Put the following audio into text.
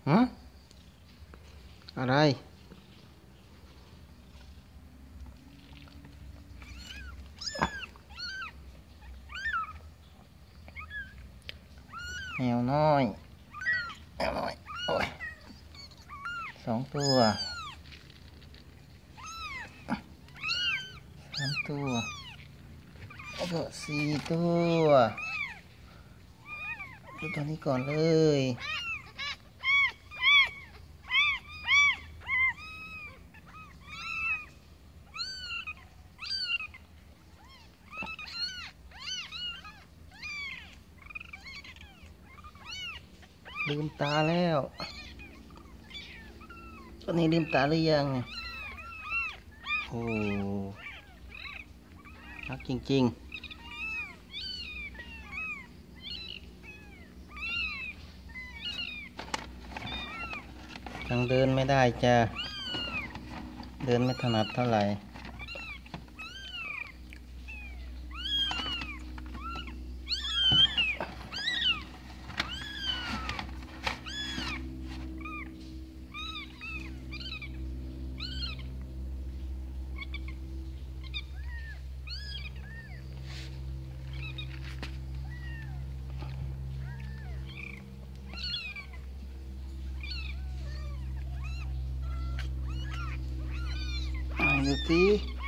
ฮะอะไรแมวน้อยแมวน้อยโอ้ย2 ตัว3 ตัวแล้วก็4 ตัวดูตัวนี้ก่อนเลยลืมตาแล้วตัวนี้ลืมตาหรือยังโอ้รักจริงๆยังเดินไม่ได้จ้ะเดินไม่ถนัดเท่าไหร่ดูสิ